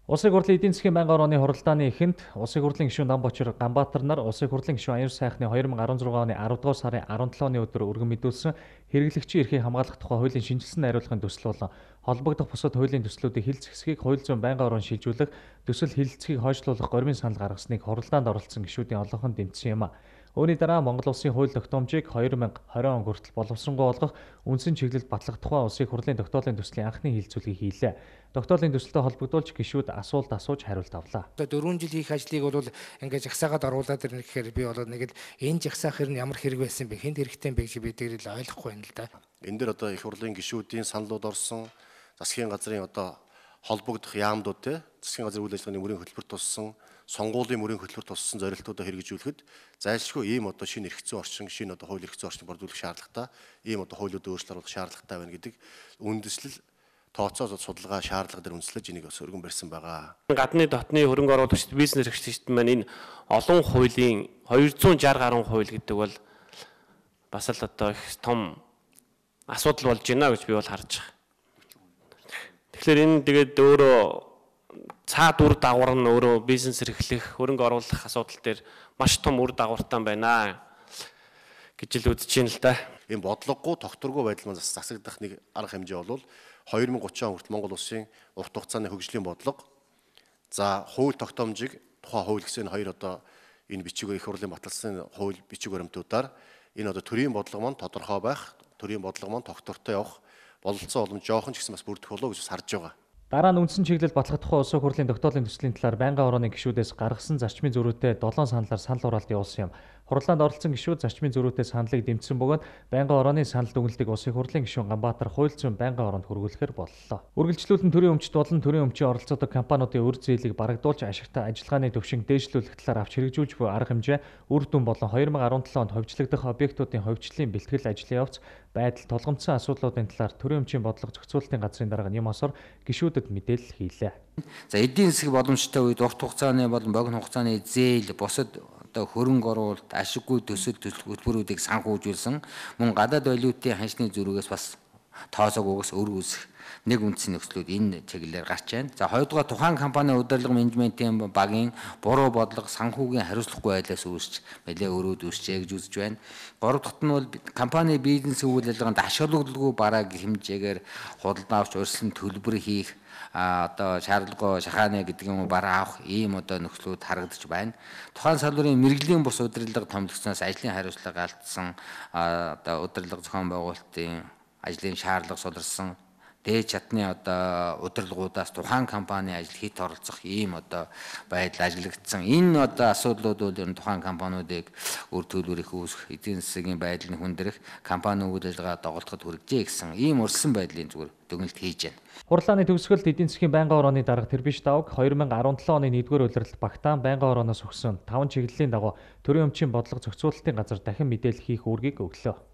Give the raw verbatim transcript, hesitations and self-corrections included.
Улсын хурлын эдийн засгийн байнгын орооны хуралдааны эхэнд Улсын хурлын гишүүн Намбочир Ганбаатар нар Улсын хурлын гишүүн Аяр сайхны две тысячи десять оны аравдугаар сарын дөрөвдүгээр оны өдөр өргөн мэдүүлсэн хэрэглэгчийн эрхийг хамгаалах тухай хуулийн шинжилсэн найруулгын төсөл болон холбогдох бусад хуулийн төслүүдийн хил зэхсгийг хууль зүйн байнгын орон шилжүүлэх төсөл хил зэхсгийг хойшлуулах гормын санал гаргасныг хуралдаанд оролцсон гишүүдийн олонх нь дэмжсэн юм а. Үүний дараа Монгол Улсын хууль тогтоомжийг две тысячи двадцать он хүртэл боловсронгуй болгох үндсэн чиглэл батлах тухай Улсын хурлын тогтоолын төслийн анхны хилцүүлгийг хийлээ. Тогтоолын төсөлтөд холбогдуулж гишүүд асуулт асууж хариулт авлаа. Одоо дөрвөн жил хийх ажлыг бол ингээд жагсаагаад оруулаад ирнэ гэхээр би бол нэг л энэ жагсаах хэрэг нь ямар хэрэг байсан бэ? Хэнд хэрэгтэй юм бэ гэж би дээр л ойлгохгүй байна л да. Энэ дээр одоо их хурлын гишүүдийн саналууд орсон, засгийн газрын одоо холбогдох яамдууд те засгийн газрын үйл ажиллагааны мөрийн хөтөлбөр туссан, сонгуулийн мөрийн хөтөлбөр туссан зорилтуудаа хэрэгжүүлэхэд зайлшгүй ийм одоо шинэ эрх зүйн орчин, шинэ одоо хууль эрх зүйн орчин борлуулах шаардлагатай, ийм одоо хуулиудад өөрчлөлт оруулах шаардлагатай байна гэдэг үндэслэл тооцоо судалгаа шаардлага дээр үндэслэж энийг бас өргөн барьсан байгаа. Гадны дотны хөрөнгө оруулагчид, бизнес эрхлэгчид маань энэ олон хуулийн двести шестьдесят гаруй хууль гэдэг бол бас л одоо их том асуудал болж байна гэж би бол харж байгаа. Тэгэхээр энэ тэгээд өөрөө цаад үр дагавар нь өөрөө бизнес эрхлэх, хөрөнгө оруулах асуудал дээр маш том үр дагавартай байна гэж л үзэж байна л да. Энэ бодлогогүй, тогтворгүй байдал маань засагдах нэг арга хэмжээ бол две тысячи тридцать он хүртэл Монгол Улсын урт хугацааны хөгжлийн бодлого, за хууль тогтоомжийг тухайн хууль гэсэн хоёр одоо энэ бичиг их хурлын баталсан хууль бичиг баримтуудаар энэ одоо төрийн бодлого маань тодорхой байх, төрийн бодлого маань тогтвортой явах бололцоо боломж жоохон ч гэсэн бас бүрдэх болов гэж харж байгаа. Дараа нь үндсэн чиглэл батлах тухай Улсын хурлын тогтоолын төслийн талаар байнгын орооны гишүүдээс гаргасан зарчмын зөрүүтэй долоон саналаар санал хураалт явуулсан юм. Хурлаанд оролцсон гишүүд зарчмын зөрүүтэй саналыг дэмжсэн бөгөөд байнгын орооны санал дүгнэлтийг Улсын хурлын гишүүн Ганбаатар хууль зүйн байнгын ороонд хүргүүлэхээр боллоо. Үргэлжлүүлэн төрийн өмчт болон төрийн өмчийн оролцоотой компаниудын үр зээлийг барагдуулж ашигтай ажиллагааны төвшинг дээшлүүлэх талаар авч хэрэгжүүлж буй арга хэмжээ үр дүн болон две тысячи десять онд ховжлогдох объектуудын ховжлын бэлтгэл ажлын явц байдал тулгамдсан асуудлуудын талаар төрийн өмчийн бодлого зохицуулалтын газрын дарга Нэм Осор гишүүдэд мэдээлэл хийлээ. За эдийн засаг боломжтой үед урт хугацааны болон богино хугацааны зээл, бусад одоо хөрөнгө оруулалт, ашиггүй төсөл төлбөрүүдийг санхүүжүүлсэн мөн гадаад валютын ханшны зөрүүгээс бас тооцоогоос өр үүсэх нэг үндсэн нөхцлүүд энэ чиглэлээр гарч байна. За хоёрдугаар тухайн компани удирдлага менежментийн багийн буруу бодлого, санхүүгийн хариуцлагагүй байдлаас үүсч нэлээ өрөөд үүсчээ гэж үзэж байна. Гурав дахь нь бол компани бизнес үйл ажиллагаанд ашиглагдaltaгүй бараг хэмжээгээр худалдаа авч урьдчилан төлбөр хийх а одоо шаардлагагүй шахааны гэдэг юм бараа авах ийм одоо нөхцлүүд харагдаж байна. Тухайн салбарын мэрэгжлийн бус удирдлага томилгосноос ажлын хариуцлага алдсан одоо удирдлага зохион байгуулалтын ажлын шаардлага суларсан дээд чатны одоо удирдлагуудаас тухайн компани ажил хит оролцох ийм одоо байдал ажиглагдсан. Энэ одоо асуудлууд бол ер нь тухайн компаниудыг үр төлбөр их үүсэх, эдийн засгийн байдлыг хүндрэх, компани үйл ажиллагаа доголдоход хүргэжээ гэсэн ийм урьдчилан байдлын зүгээр дүгнэлт хийж байна. Хурлааны төгсгөлд эдийн засгийн байнгын орооны дарга Тэрбиш Давг две тысячи десять оны нэгдүгээр улиралд багтаан байнгын орооноос өгсөн таван чиглэлийн дагуу төрийн өмчийн бодлого зохицуулалтын газар дахин мэдээлэл хийх үүргийг өглөө.